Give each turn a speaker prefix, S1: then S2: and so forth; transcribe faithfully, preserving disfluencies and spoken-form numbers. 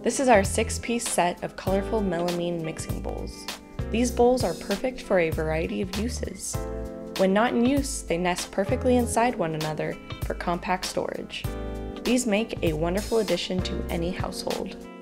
S1: This is our six-piece set of colorful melamine mixing bowls. These bowls are perfect for a variety of uses. When not in use, they nest perfectly inside one another for compact storage. These make a wonderful addition to any household.